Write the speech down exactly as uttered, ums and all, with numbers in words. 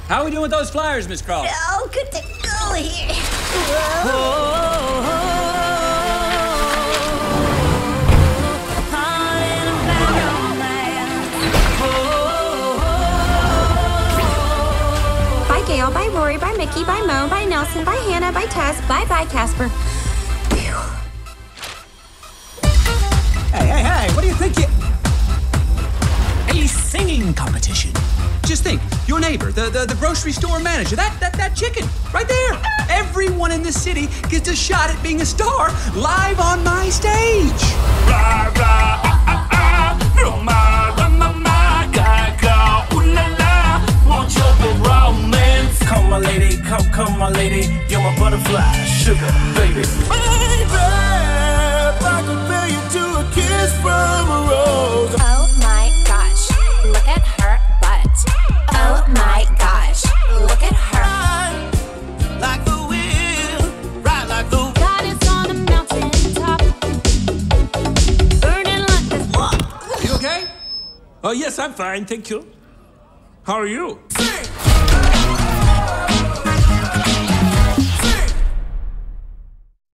How are we doing with those flyers, Miss Crawford? Oh, good to go here. Whoa. Whoa. Bye, Gail. Bye, Rory. Bye, Mickey. Bye, Mo. Bye, Nelson. Bye, Hannah. Bye, Tess. Bye-bye, Casper. Hey, hey, hey, what do you think you... A singing competition. Just think, your neighbor, the, the, the grocery store manager, that, that, that chicken, right there. Everyone in the city gets a shot at being a star live on my stage. Rah, rah, ah, ah, ah, Roma, Roma, ma, Gaga, ooh la la, won't you be romance? Come my lady, come, come my lady, you're my butterfly, sugar, baby. Baby, I can feel you to a kiss from a rose. Oh my gosh, look at her butt. Oh my gosh, look at her. Ride like the wind, ride like the God is on a mountain top, burning like this. You okay? Oh, yes, I'm fine, thank you. How are you? sing.